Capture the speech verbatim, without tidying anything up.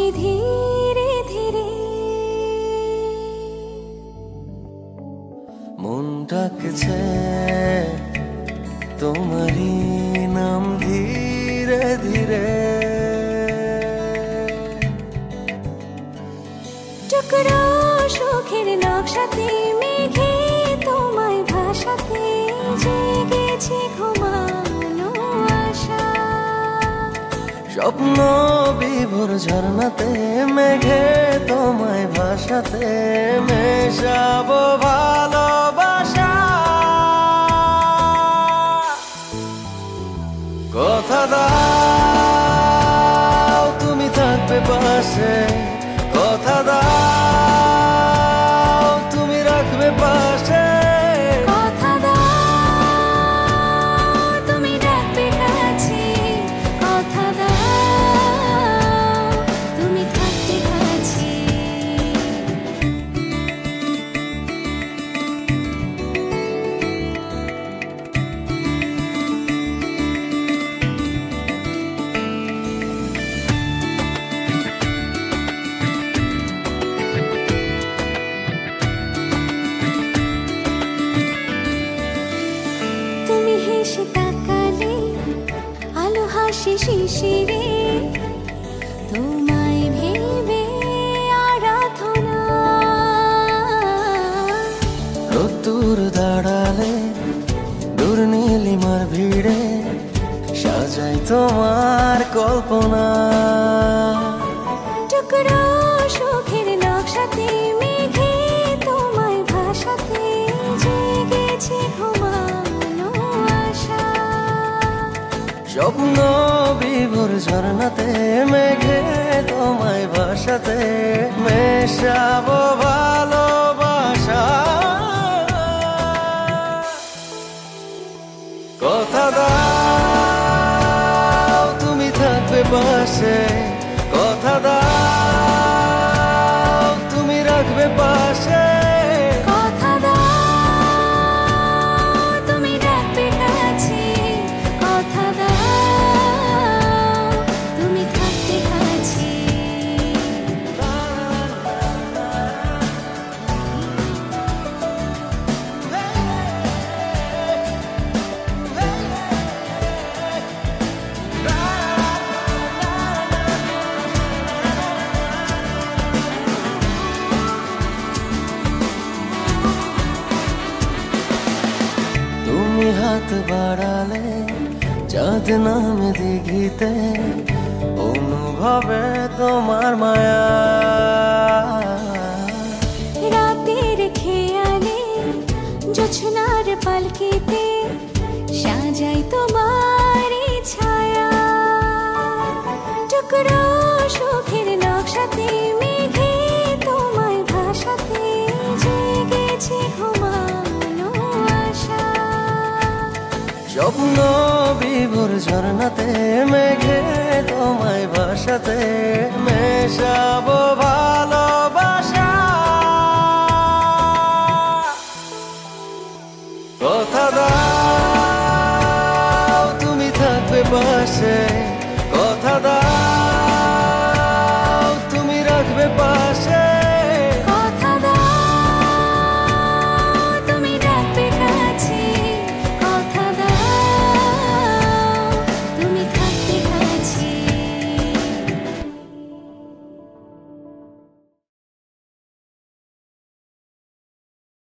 ধীরে ধীরে মন ডাকছে তোমারই নাম ধীরে ধীরে। টুকরো সুখের নকশাতে মেঘে তোমায় ভাসাতে জেগেছে ঘুমানো আশা। স্বপ্ন বিভোর ঝর্ণাতে মেঘে তোমায় ভাসাতে মেশাবো ভালোবাসা। কথা দাও তুমি থাকবে পাশে, কথা দাও তুমি রাখবে পাশে, কথা দাও তুমি ডাকবে কাছে, কথা দাও তুমি থাকবে কাছে। তুমি হেসে তাকালে আলো হাসি শিশিরে, তোমায় ভেবে আরাধনা। রোদ্দুর দাঁড়ালে দূর নীলিমার ভিড়ে সাজাই তোমার কল্পনা। টুকরো সুখের নকশাতে মেঘে তোমায় ভাসাতে জেগেছে ঘুমানো আশা। স্বপ্ন বিভোর ঝর্ণাতে মেঘে তোমায় ভাসাতে মেশাবো ভালোবাসা। কথা দাও তুমি থাকবে পাশে, কথা দাও তুমি রাখবে পাশে, কথা দাও তুমি ডাকবে কাছে, কথা দাও তুমি থাকবে কাছে। তুমি হাত বাড়ালে চাঁদ নামে দিঘিতে অনুভবে তোমার মায়া। রাতের খেয়ালে জোছনার পালকিতে সাজাই তোমার ছায়া। টুকরো সুখের নকশাতে মেঘে তোমায় ভাসাতে জেগেছে ঘুমানো আশা। স্বপ্ন বিভোর ঝর্ণাতে মেঘে তোমায় ভাসাতে মেশাবো ভালোবাসা। কথা দাও তুমি থাকবে পাশে,